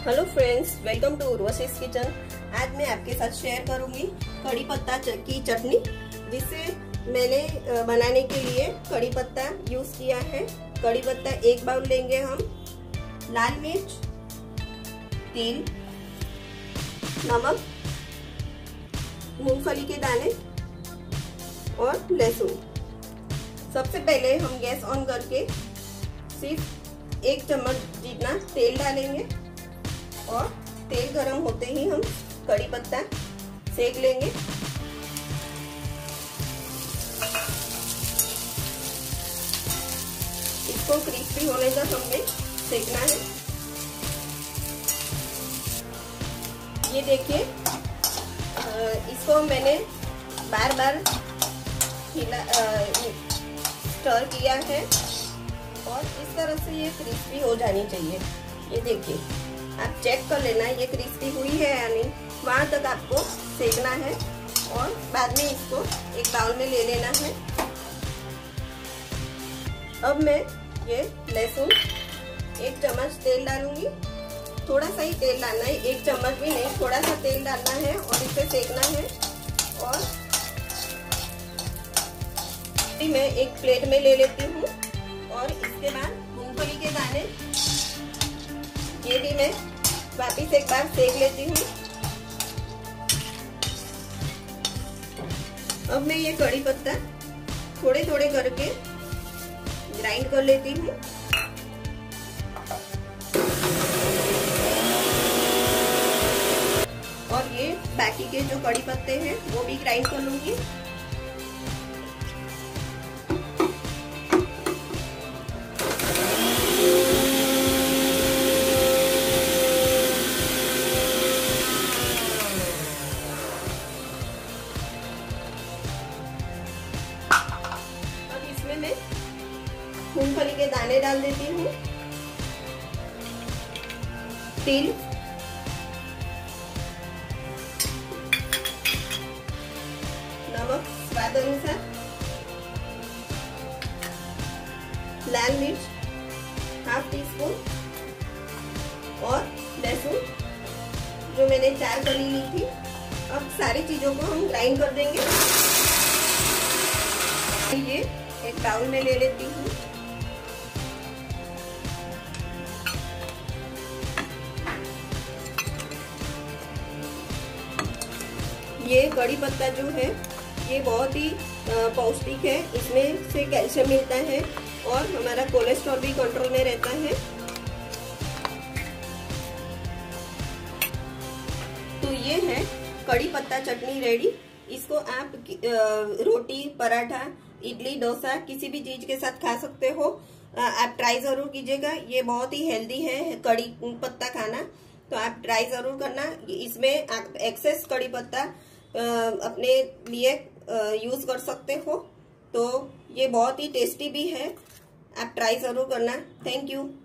Hello friends, welcome to Urvashi's kitchen. आज मैं आपके साथ शेयर करूंगी कड़ी पत्ता की चटनी, जिसे मैंने बनाने के लिए कड़ी पत्ता यूज किया है। कड़ी पत्ता 1 बाउल लेंगे हम, लाल मिर्च, तेल, नमक, मूंगफली के दाने और लहसुन। सबसे पहले हम गैस ऑन करके सिर्फ 1 चम्मच जितना तेल डालेंगे और तेल गरम होते ही हम कड़ी पत्ता सेक लेंगे। इसको क्रिस्पी होने तक हमें सेकना है। ये देखिए, इसको मैंने बार बार स्टर किया है और इस तरह से ये क्रिस्पी हो जानी चाहिए। ये देखिए, आप चेक कर लेना ये क्रिस्पी हुई है या नहीं, वहां तक आपको सेकना है और बाद में इसको एक बाउल में ले लेना है। अब मैं ये लहसुन 1 चम्मच तेल डालूंगी। थोड़ा सा ही तेल डालना है, 1 चम्मच भी नहीं, थोड़ा सा तेल डालना है और इसे सेकना है। और मैं एक प्लेट में ले लेती हूँ और इसके बाद मूंगफली के दाने ये भी मैं वापिस एक बार सेक लेती हूँ। अब मैं ये कड़ी पत्ता थोड़े थोड़े करके ग्राइंड कर लेती हूँ। और ये बाकी के जो कड़ी पत्ते हैं वो भी ग्राइंड कर लूंगी। मैं मूंगफली के दाने डाल देती हूँ, तिल, नमक स्वाद अनुसार, लाल मिर्च ½ टीस्पून और लहसुन जो मैंने 4 कली ली थी। अब सारी चीजों को हम ग्राइंड कर देंगे। ये एक बाउल में ले लेती हूँ। ये कड़ी पत्ता जो है ये बहुत ही पौष्टिक है, इसमें से कैल्शियम मिलता है और हमारा कोलेस्ट्रॉल भी कंट्रोल में रहता है। तो ये है कड़ी पत्ता चटनी रेडी। इसको आप रोटी, पराठा, इडली, डोसा किसी भी चीज के साथ खा सकते हो। आप ट्राई जरूर कीजिएगा, ये बहुत ही हेल्दी है कड़ी पत्ता खाना, तो आप ट्राई जरूर करना। इसमें आप एक्सेस कड़ी पत्ता अपने लिए यूज कर सकते हो, तो ये बहुत ही टेस्टी भी है। आप ट्राई जरूर करना। Thank you.